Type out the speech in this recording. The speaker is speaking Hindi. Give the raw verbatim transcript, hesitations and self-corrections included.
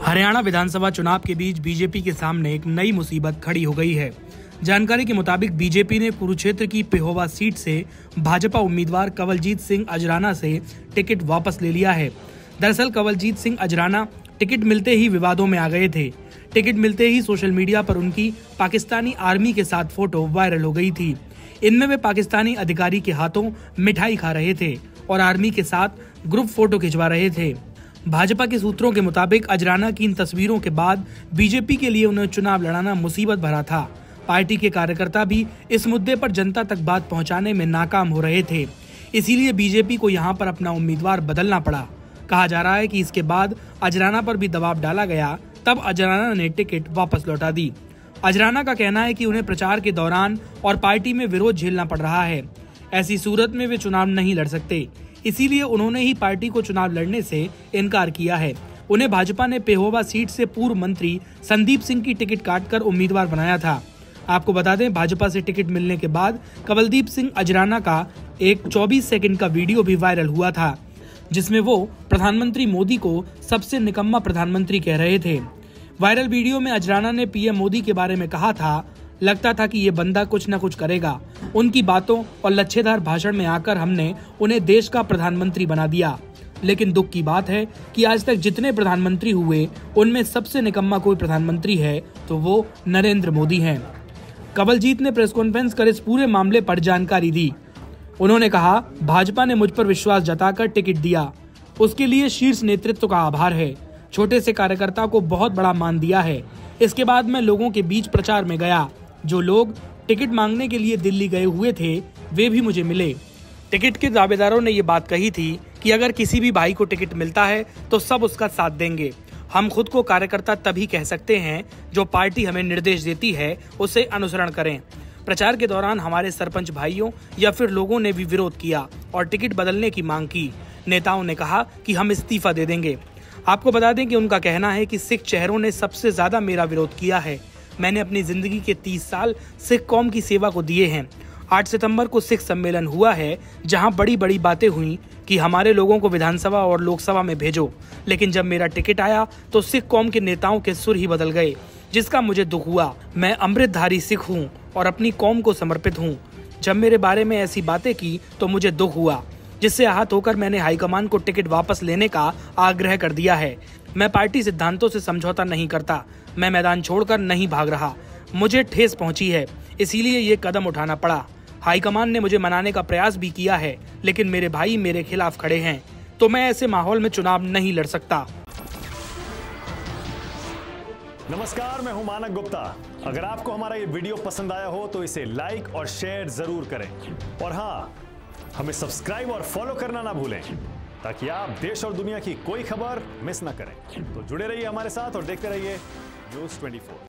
हरियाणा विधानसभा चुनाव के बीच बीजेपी के सामने एक नई मुसीबत खड़ी हो गई है। जानकारी के मुताबिक बीजेपी ने कुरुक्षेत्र की पेहोवा सीट से भाजपा उम्मीदवार कंवलजीत सिंह अजराना से टिकट वापस ले लिया है। दरअसल कंवलजीत सिंह अजराना टिकट मिलते ही विवादों में आ गए थे। टिकट मिलते ही सोशल मीडिया पर उनकी पाकिस्तानी आर्मी के साथ फोटो वायरल हो गई थी। इनमें वे पाकिस्तानी अधिकारी के हाथों मिठाई खा रहे थे और आर्मी के साथ ग्रुप फोटो खिंचवा रहे थे। भाजपा के सूत्रों के मुताबिक अजराना की इन तस्वीरों के बाद बीजेपी के लिए उन्हें चुनाव लड़ाना मुसीबत भरा था। पार्टी के कार्यकर्ता भी इस मुद्दे पर जनता तक बात पहुंचाने में नाकाम हो रहे थे। इसीलिए बीजेपी को यहां पर अपना उम्मीदवार बदलना पड़ा। कहा जा रहा है कि इसके बाद अजराना पर भी दबाव डाला गया, तब अजराना ने टिकट वापस लौटा दी। अजराना का कहना है कि उन्हें प्रचार के दौरान और पार्टी में विरोध झेलना पड़ रहा है। ऐसी सूरत में वे चुनाव नहीं लड़ सकते, इसीलिए उन्होंने ही पार्टी को चुनाव लड़ने से इनकार किया है। उन्हें भाजपा ने पेहोवा सीट से पूर्व मंत्री संदीप सिंह की टिकट काटकर उम्मीदवार बनाया था। आपको बता दें, भाजपा से टिकट मिलने के बाद कंवलदीप सिंह अजराना का एक चौबीस सेकंड का वीडियो भी वायरल हुआ था, जिसमें वो प्रधानमंत्री मोदी को सबसे निकम्मा प्रधानमंत्री कह रहे थे। वायरल वीडियो में अजराना ने पीएम मोदी के बारे में कहा था, लगता था कि ये बंदा कुछ न कुछ करेगा। उनकी बातों और लच्छेदार भाषण में आकर हमने उन्हें देश का प्रधानमंत्री बना दिया। लेकिन दुख की बात है कि आज तक जितने प्रधानमंत्री हुए उनमें सबसे निकम्मा कोई प्रधानमंत्री है तो वो नरेंद्र मोदी हैं। कंवलजीत ने प्रेस कॉन्फ्रेंस कर इस पूरे मामले पर जानकारी दी। उन्होंने कहा, भाजपा ने मुझ पर विश्वास जताकर टिकट दिया, उसके लिए शीर्ष नेतृत्व का आभार है। छोटे से कार्यकर्ता को बहुत बड़ा मान दिया है। इसके बाद मैं लोगों के बीच प्रचार में गया। जो लोग टिकट मांगने के लिए दिल्ली गए हुए थे वे भी मुझे मिले। टिकट के दावेदारों ने ये बात कही थी कि अगर किसी भी भाई को टिकट मिलता है तो सब उसका साथ देंगे। हम खुद को कार्यकर्ता तभी कह सकते हैं जो पार्टी हमें निर्देश देती है उसे अनुसरण करें। प्रचार के दौरान हमारे सरपंच भाइयों या फिर लोगों ने भी विरोध किया और टिकट बदलने की मांग की। नेताओं ने कहा कि हम इस्तीफा दे देंगे। आपको बता दें कि उनका कहना है कि सिख चेहरों ने सबसे ज्यादा मेरा विरोध किया है। मैंने अपनी जिंदगी के तीस साल सिख कौम की सेवा को दिए हैं। आठ सितंबर को सिख सम्मेलन हुआ है, जहां बड़ी बड़ी बातें हुई कि हमारे लोगों को विधानसभा और लोकसभा में भेजो। लेकिन जब मेरा टिकट आया तो सिख कौम के नेताओं के सुर ही बदल गए, जिसका मुझे दुख हुआ। मैं अमृतधारी सिख हूँ और अपनी कौम को समर्पित हूँ। जब मेरे बारे में ऐसी बातें की तो मुझे दुख हुआ, जिससे आहत होकर मैंने हाईकमान को टिकट वापस लेने का आग्रह कर दिया है। मैं पार्टी सिद्धांतों से समझौता नहीं करता। मैं मैदान छोड़कर नहीं भाग रहा। मुझे ठेस पहुंची है, इसीलिए ये कदम उठाना पड़ा। हाईकमान ने मुझे मनाने का प्रयास भी किया है, लेकिन मेरे भाई मेरे खिलाफ खड़े हैं, तो मैं ऐसे माहौल में चुनाव नहीं लड़ सकता। नमस्कार, मैं हूं मानक गुप्ता। अगर आपको हमारा ये वीडियो पसंद आया हो तो इसे लाइक और शेयर जरूर करें, और हाँ, हमें सब्सक्राइब और फॉलो करना ना भूलें, ताकि आप देश और दुनिया की कोई खबर मिस ना करें। तो जुड़े रहिए हमारे साथ और देखते रहिए न्यूज़ चौबीस।